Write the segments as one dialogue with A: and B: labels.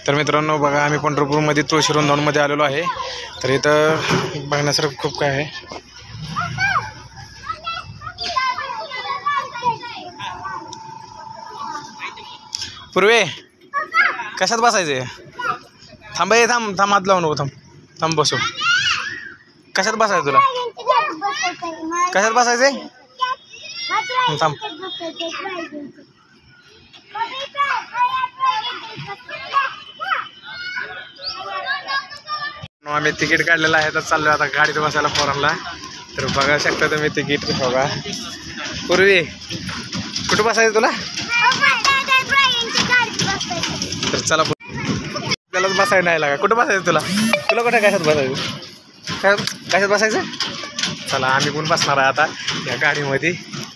A: तर मित्रांनो बघा, आम्ही पंढरपूरमध्ये तुळशी वृंदावनमध्ये आलेलो आहे. तर इथं बघण्यासारखं खूप काय आहे. पूर्वे कशात बसायचे? थांब थांब हात लावू नको, थांब बसू. कशात बसायचं तुला? कशात बसायचे? थांब. आम्ही तिकीट काढलेलं आहे, तर चाललो आता गाडीत बसायला पोरांना. तर बघा शकता तुम्ही तिकीट. बघा पूर्वी कुठं बसायचं तुला? तर चला त्यालाच बसायला नाही लागा. कुठं बसायचं तुला? कुठं कशात बसायचं? कशात बसायचं? चला आम्ही पण बसणार आहे आता या गाडीमध्ये.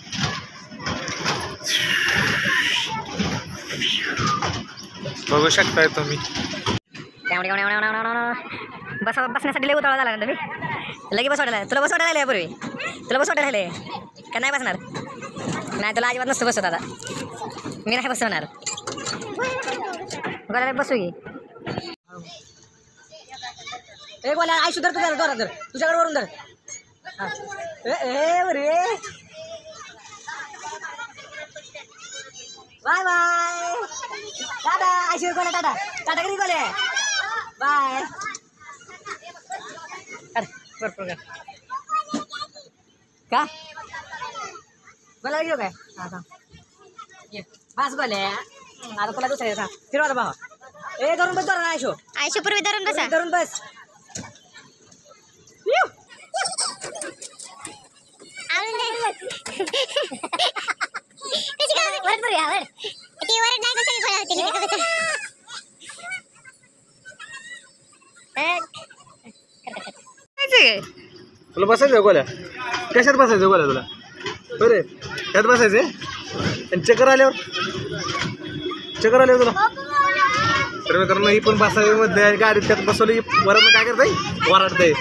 A: बघू शकताय तुम्ही.
B: बसण्यासाठी लई उतावळा झाला ना तुम्ही. लगे बसवायला तुला बसवायला राहिले पूर्वी. तुला बसवायला राहिले का नाही बसणार? नाही तुला अजिबात नसतं बसवत. आता मी नाही बसवणार. गोळ्याला बसू घे. ए गोळ्या आई सुधर तुझ्या जोरात धर. तुझ्याकडे वरून धर. रे बाय बाय. टाटा आयशी गोळ्या. टाटा टाटा कधी गोळ्या. बाय. का मला घेऊ काय? बस गोळ्या. आता तुला दुसऱ्या सांग फिरवा भावा. ए धरून बस. धरून आयशो. आयशो पूर्वी धरून बस. धरून बस.
A: तुला बसायचं गोळ्या? कशात बसायचं गोळ्या तुला? बरे त्यात बसायचे. आणि चक्कर आल्यावर तुला? तर मित्रांनो ही पण बसायमध्ये गाडीत त्यात बसवली. वरात काय करताय? वराडताय.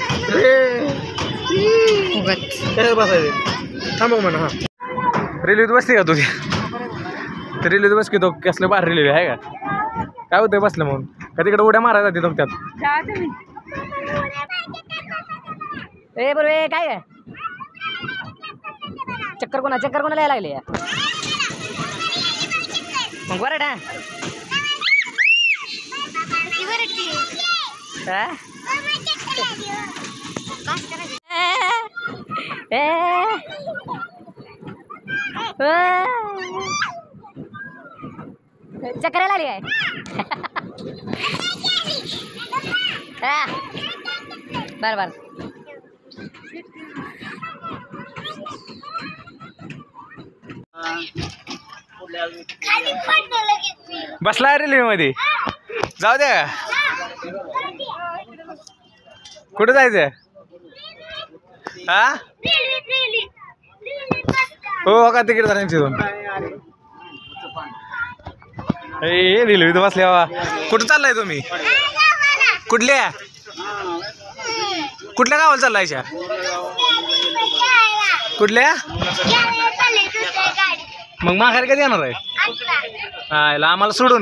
A: कशात बसायचे? थांबव म्हणा. हा रेल्वेत बसते का तुझी? तर रेल्वेत बस की. तो कसलं बाहेर रेल्वे आहे का? काय होतंय बसलं म्हणून? का तिकडे उड्या मारायला जाते त्यात?
B: ए बरोबर काय आहे? चक्कर कोणाला यायला लागली? मग वरड. चक्कर यायला लागली आहे. बर
A: बसला रेल्वे मध्ये. जाऊ द्या. कुठं जायचं? हा हो का? तिकीट धरायची दोन. रेल्वेत बसल्या. कुठं चाललाय तुम्ही? कुठल्या गावाला चाललायच्या? कुठल्या? मग माघारी कधी येणार आहे? आम्हाला सोडून.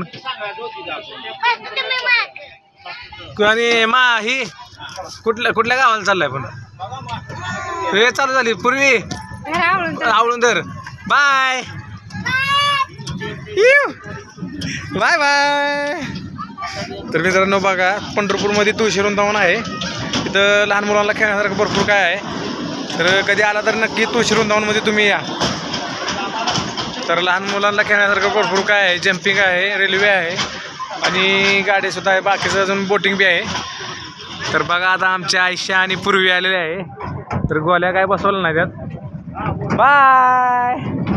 A: आणि ही कुठल्या गावाला चाललाय? पण हे चालू झाली पूर्वी. आवळून तर बाय बाय बाय. तर मित्रांनो बघा, पंढरपूरमध्ये तुळशी वृंदावन आहे. इथं लहान मुलांना खेळण्यासारखं भरपूर काय आहे. तर कधी आला तर नक्की तुळशी वृंदावनमध्ये तुम्ही या. तर लहान मुलांना खेळण्यासारखं भरपूर काय आहे. जम्पिंग आहे, रेल्वे आहे आणि गाडीसुद्धा आहे. बाकीचं अजून बोटिंग बी आहे. तर बघा आता आमच्या आयशा आणि पूर्वी आलेले आहे. तर गोल्या काय बसवलं नाही त्यात. Bye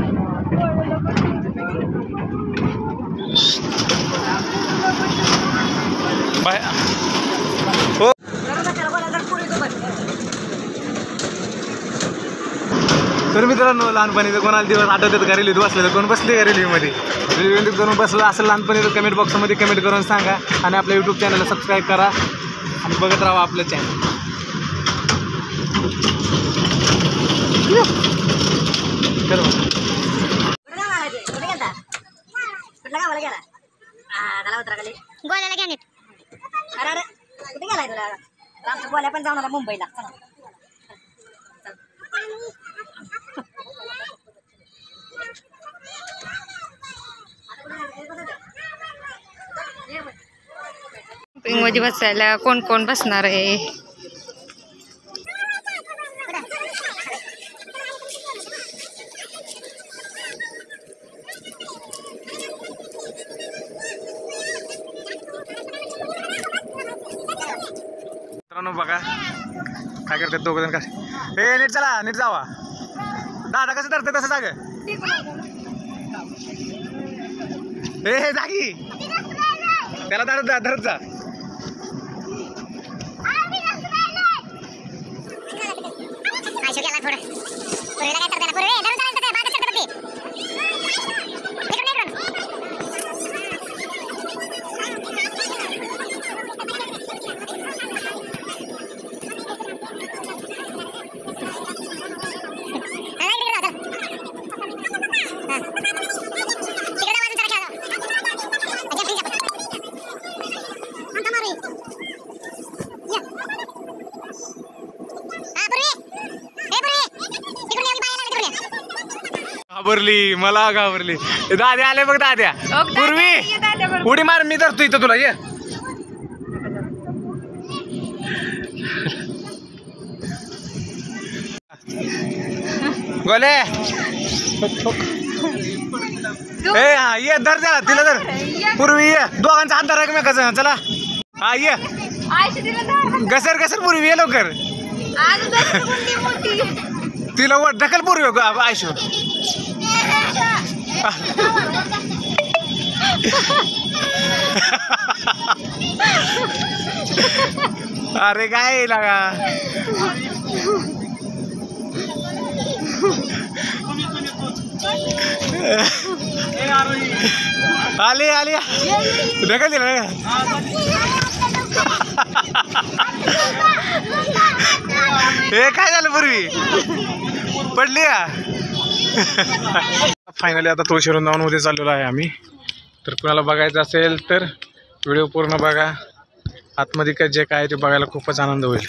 A: bye. हो तर मित्रांनो, लहानपणीचं कोणाला दिवस आठवतात का? रेल्वेत बसलेलं कोण बसले का रेल्वेमध्ये? रेल्वेमध्ये करून बसलं असं लहानपणी कमेंट बॉक्समध्ये कमेंट करून सांगा. आणि आपल्या यूट्यूब चॅनलला सबस्क्राईब करा आणि बघत राहा आपलं चॅनल.
B: त्याला उतरा खाली गोल्याला घ्या नीट. अरे अरे कुठे गेलाय तुला आमच्या गोल्या पण जाऊन आला मुंबईला. चला
C: मध्ये बसायला कोण कोण बसणार आहे?
A: मित्रांनो बघा काय करतात दोघं जण. काय हे नीट चला नीट जावा. दादा कसं धरते तसं जाग. हे जागी त्याला धरत जा. घाबरली मला घाबरली. दाद्या आले बघ दाद्या. पूर्वी उडी मार मी धरतो इथं तुला. ये गोले ए हा ये धर त्याला तिला धर. पूर्वी ये दोघांचा हात धरा एकमेकाचा. चला हा ये घसर घसर पूर्वी ये लवकर. तिला वर ढकल पूर्वी आयशो. अरे काय लागा आले आले ढकल दिला. हे काय झालं पूर्वी पडली का. फायनली आता तुळशी वृंदावनमध्ये चाललेलो आहे आम्ही. तर कुणाला बघायचं असेल तर व्हिडिओ पूर्ण बघा. आतमध्ये काय जे काय ते बघायला खूपच आनंद होईल.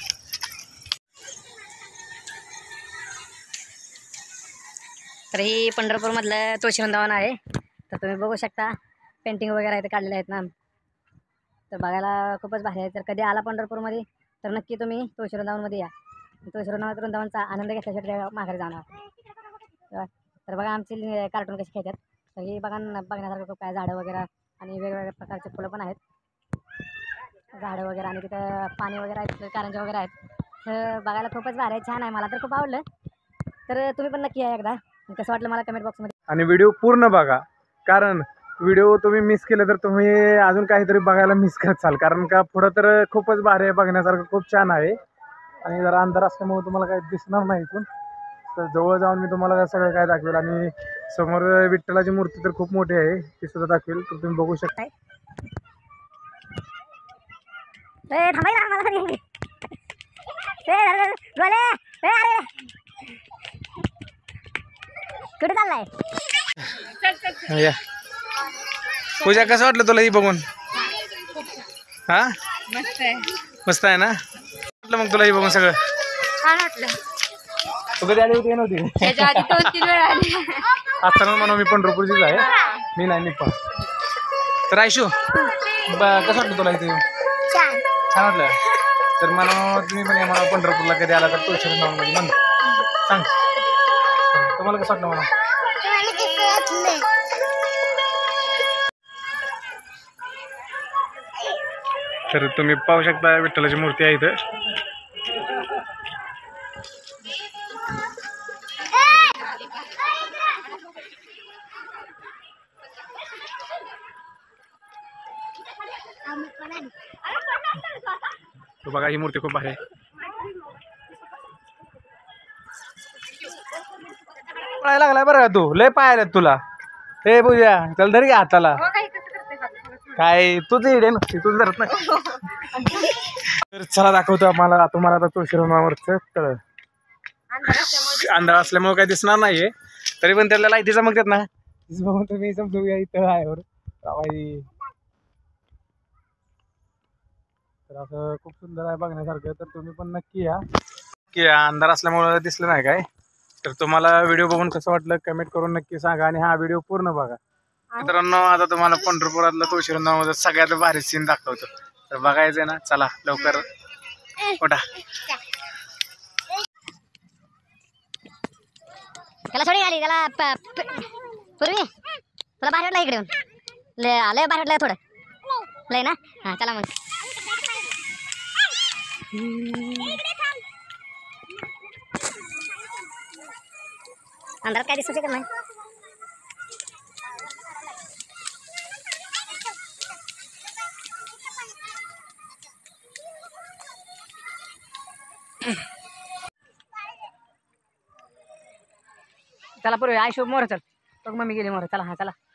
B: तर ही पंढरपूरमधलं तुळशी वृंदावन आहे. तर तुम्ही बघू शकता पेंटिंग वगैरे इथे काढलेले आहेत ना. तर बघायला खूपच भारी आहे. तर कधी आला पंढरपूरमध्ये तर नक्की तुम्ही तुळशी वृंदावनमध्ये या. तुळशी वृंदावनचा आनंद घेतल्याशिवाय माघारी जाणार. तर बघा आमची कार्टून कशी खेळतात. तर ही बघा बघण्यासारखं खूप काय झाडं वगैरे आणि वेगवेगळ्या प्रकारचे फुलं पण आहेत. झाडं वगैरे आणि तिथं पाणी वगैरे आहेत कारंजा वगैरे आहेत. तर बघायला खूपच भारी आहे छान आहे. मला तर खूप आवडलं. तर तुम्ही पण नक्की या एकदा. कसं वाटलं मला कमेंट बॉक्समध्ये.
A: आणि व्हिडिओ पूर्ण बघा कारण व्हिडिओ तुम्ही मिस केलं तर तुम्ही अजून काहीतरी बघायला मिस करताल. कारण का पुढं तर खूपच भारी आहे बघण्यासारखं खूप छान आहे. आणि जरा अंधार असल्यामुळे तुम्हाला काही दिसणार नाही इथून. तर जवळ जाऊन मी तुम्हाला सगळं काय दाखवेल. आणि समोर विठ्ठलाची मूर्ती तर खूप मोठी आहे ती सुद्धा दाखवेल. तर तुम्ही बघू शकता.
B: कुठे चाललाय
A: पूजा कसं वाटलं तुला ही बघून. हा मस्त आहे ना. वाटलं मग तुला ही बघून सगळं
C: छान वाटलं.
A: तू कधी आली होती नव्हती.
C: त्याच्या आधी 2-3 वेळा आली.
A: असताना म्हणून मी पंढरपूरचीच आहे. मी नाही मी पण. तर आयशू कसं वाटलं तुला इथे छान वाटलं. तर मला तुम्ही पण मला पंढरपूरला कधी आला तर तुळशी वृंदावनमध्ये म्हण सांग तुम्हाला कसं वाटलं मला. तर तुम्ही पाहू शकता विठ्ठलाची मूर्ती आहे इथं. तो बघा ही मूर्ती खूप आहे. पळायला लागलाय बरं का तू. लय पाहायला तुला. हे पूजा चल धर घ्या हाताला. काय तुझं इडे नसते तुझं धरत नाही. तर चला दाखवतो आम्हाला तुम्हाला आता तुळशी वृंदावनवरचं तळ. अंधार असल्यामुळे काही दिसणार नाहीये तरी पण त्याला लाईटी चमकतात ना बघून तुम्ही समजूया इथं आहे. तर असं खूप सुंदर आहे बघण्यासारखं, तर तुम्ही पण नक्की या. की अंधार असल्यामुळं दिसलं नाही काय, तर तुम्हाला व्हिडिओ बघून कसं वाटलं कमेंट करून नक्की सांगा आणि हा व्हिडिओ पूर्ण बघा. मित्रांनो आता तुम्हाला पंढरपुरातलं तुळशी वृंदावनामध्ये सगळ्यात भारी सीन दाखवतो, तर बघायचंय ना, चला लवकर उठा.
B: त्याला थोडी आली त्याला पूर्वी तुला बाहेर वाटलं इकडे येऊन लय बाहेर वाटलं थोडं लय ना. हां चला मग. अंधारात काय दिसू शकत नाही. चला पूर्वी आई शुभ मोर चल बघ मम्मी गेली मोर. चला हां चला.